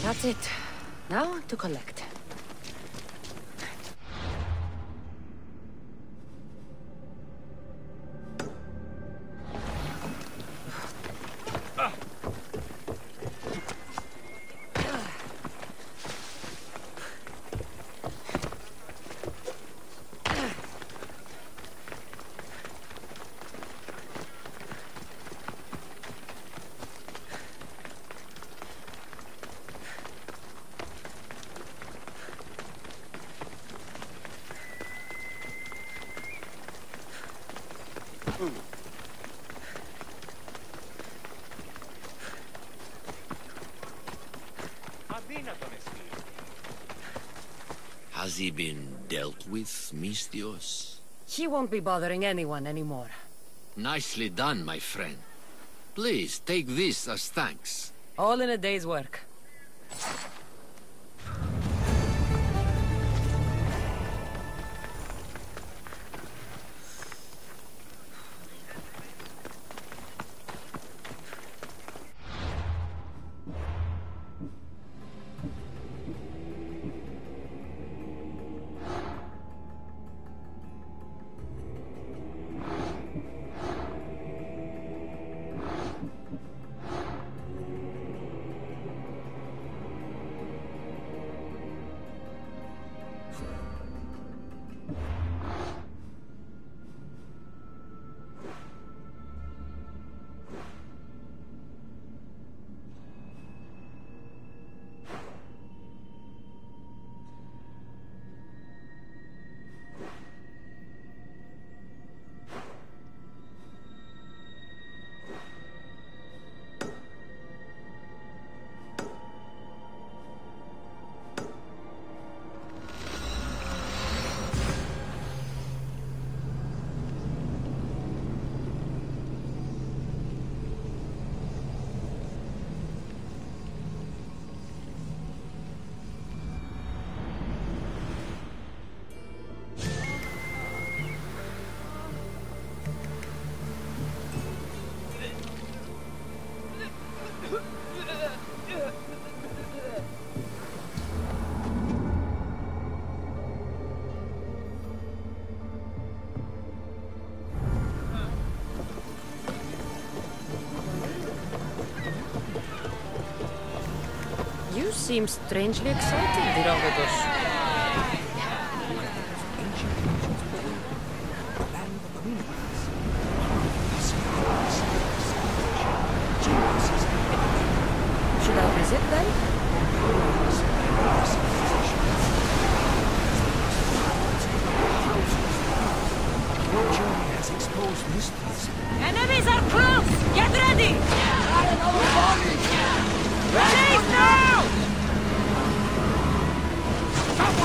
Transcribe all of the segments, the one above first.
That's it. Now to collect. Has he been dealt with, Misthios? He won't be bothering anyone anymore. Nicely done, my friend. Please, take this as thanks. All in a day's work. You seem strangely excited, Diragodos. Should I visit then? Your journey has exposed mysteries. Enemies are close! Get ready! Chase now!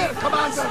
there, Commander!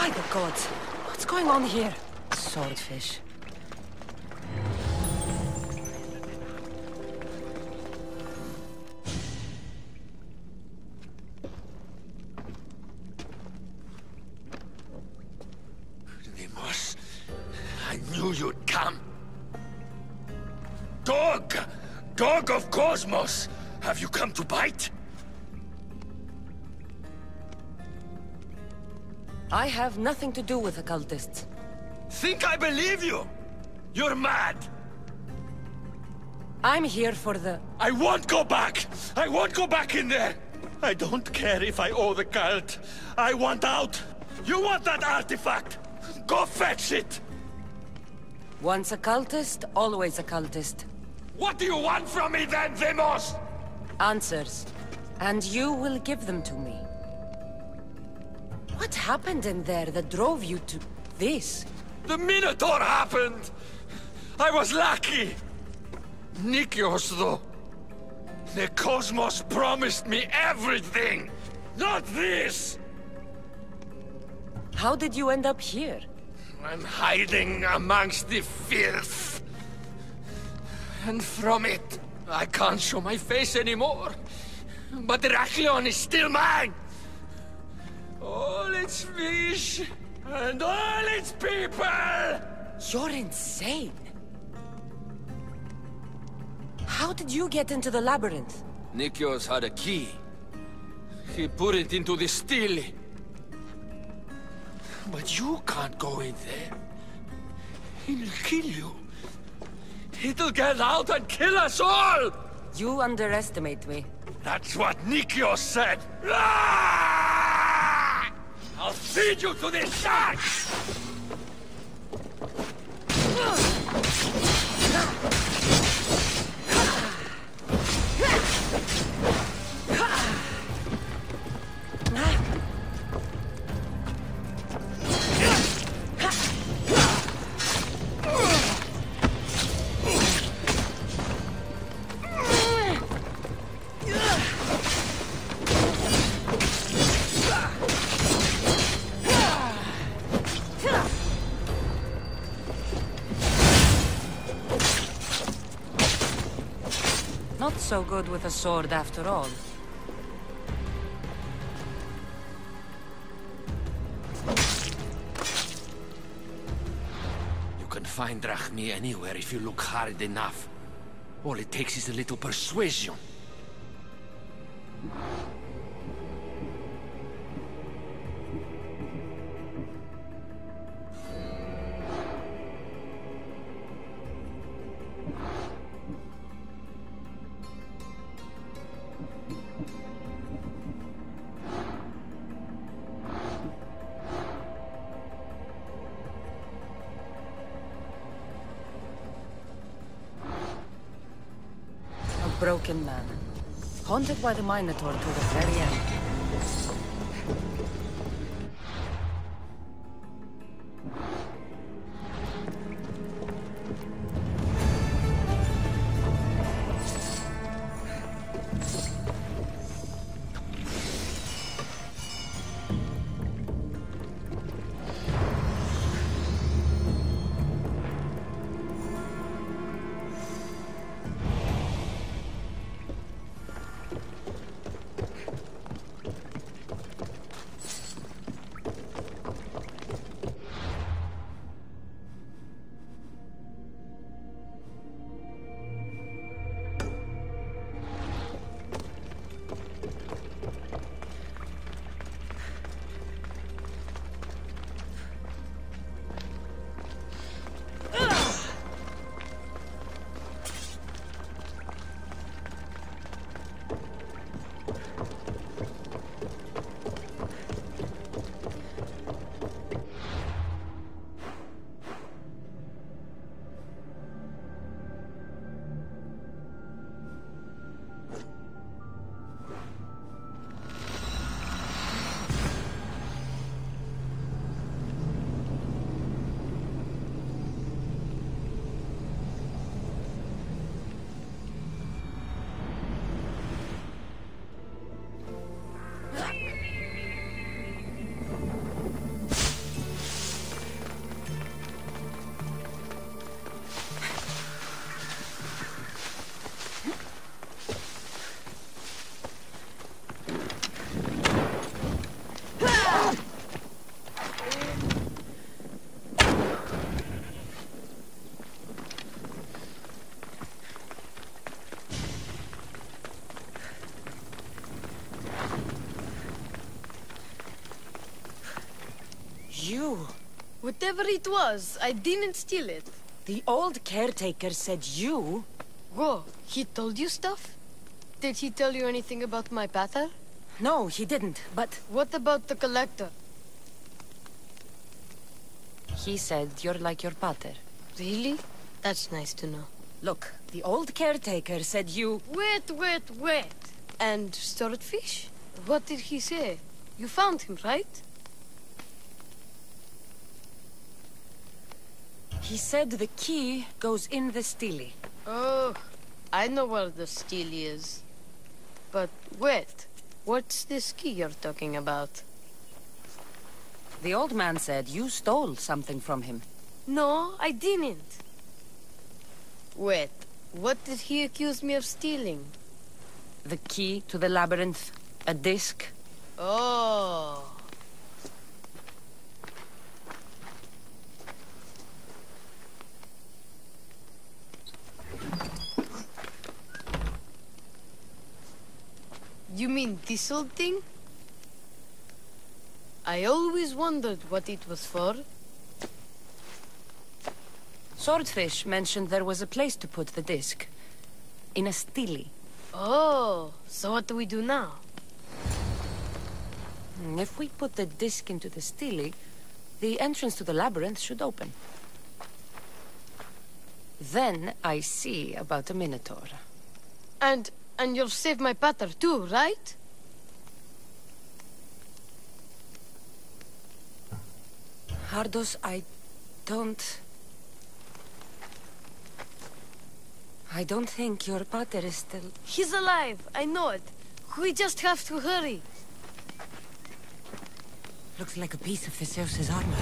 By the gods, what's going on here? Swordfish. Deimos, I knew you'd come. Dog! Dog of Cosmos! Have you come to bite? I have nothing to do with occultists. Think I believe you? You're mad! I'm here for the... I won't go back! I won't go back in there! I don't care if I owe the cult. I want out! You want that artifact? Go fetch it! Once a cultist, always a cultist. What do you want from me then, Deimos? Answers. And you will give them to me. What happened in there that drove you to this? The Minotaur happened! I was lucky! Nikios, though. The Cosmos promised me everything! Not this! How did you end up here? I'm hiding amongst the filth. And from it, I can't show my face anymore. But Heraklion is still mine! All its fish, and all its people! You're insane. How did you get into the labyrinth? Nikios had a key. He put it into the stele. But you can't go in there. He'll kill you. It'll get out and kill us all! You underestimate me. That's what Nikios said! Ah! I'll feed you to this shark! Not so good with a sword after all. You can find Drachmi anywhere if you look hard enough. All it takes is a little persuasion. Broken man. Haunted by the Minotaur to the very end. you. Whatever it was, I didn't steal it. The old caretaker said you. Whoa, he told you stuff? Did he tell you anything about my pater? No, he didn't, but What about the collector? he said you're like your pater. Really? That's nice to know. Look, the old caretaker said you... Wait. And swordfish? What did he say? You found him, right? He said the key goes in the stele. Oh, I know where the steel is. But wait, what's this key you're talking about? The old man said you stole something from him. No, I didn't. Wait, what did he accuse me of stealing? The key to the labyrinth, a disc. Oh. You mean this old thing? I always wondered what it was for. Swordfish mentioned there was a place to put the disc. In a stele. Oh, so what do we do now? If we put the disc into the stele, the entrance to the labyrinth should open. Then I see about a minotaur. And you'll save my pater too, right? Hardos, I don't think your pater is still... He's alive, I know it. We just have to hurry. Looks like a piece of Theseus's armor.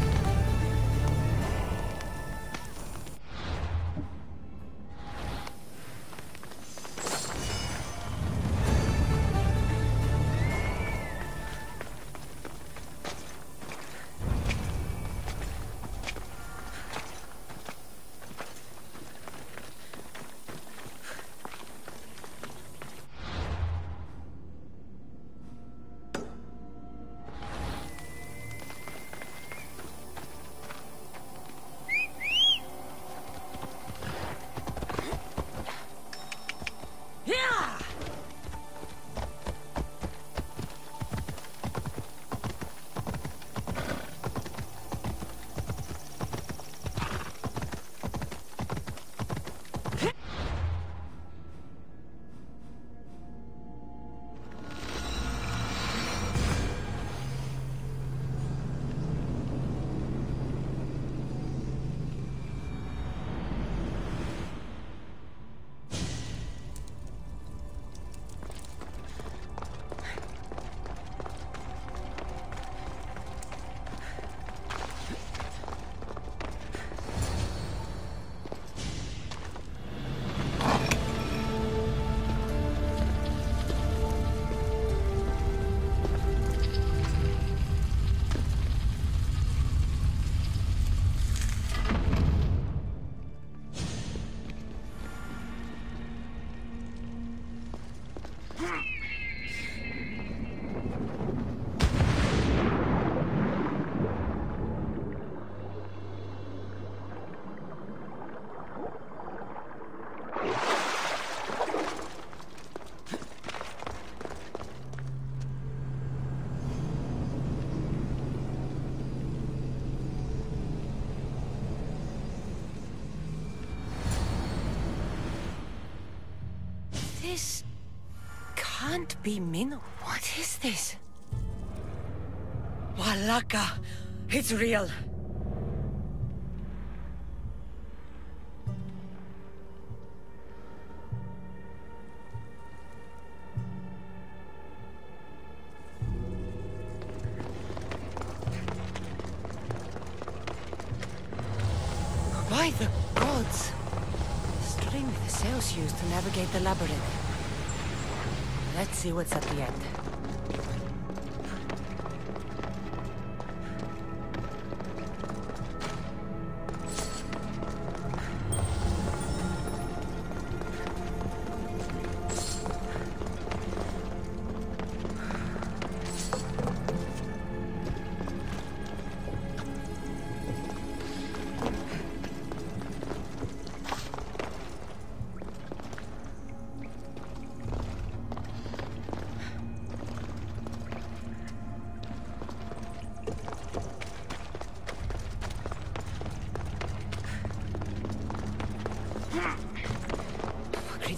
This can't be Minnow. What is this? Walaka! It's real! By the gods! The string Theseus used to navigate the labyrinth. Let's see what's at the end.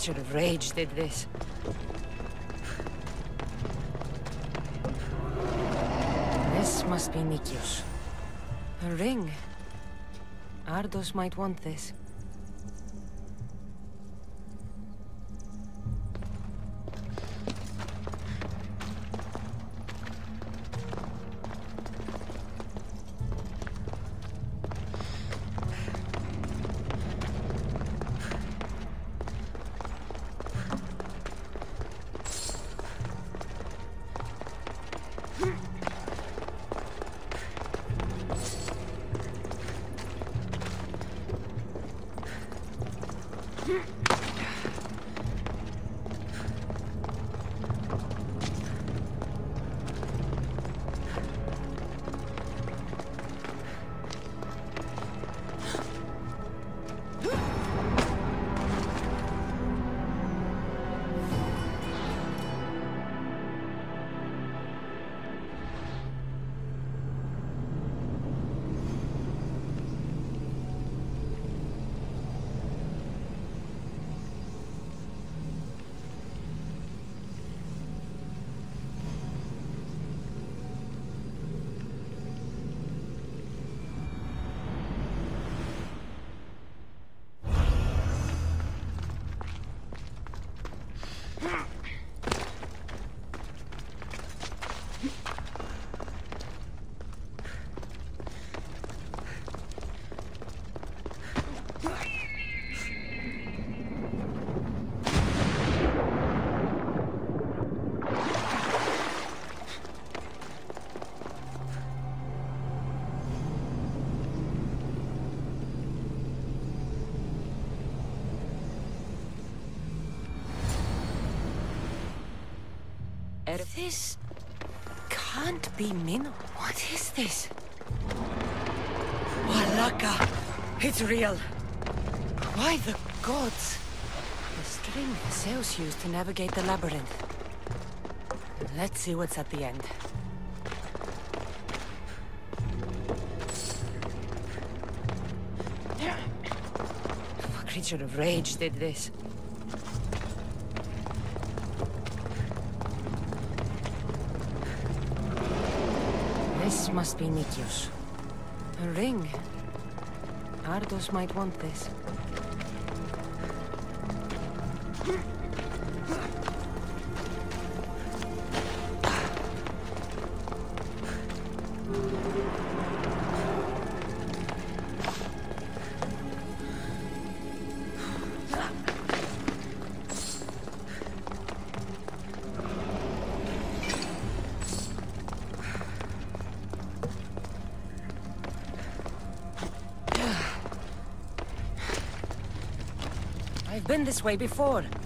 creature of rage did this. This must be Nikios. A ring. Ardos might want this. This can't be Minnow. What is this? Walaka! It's real! Why the gods? The string the Zeus used to navigate the labyrinth. Let's see what's at the end. A creature of rage did this. This must be Nikios. A ring. Ardos might want this. I've been this way before.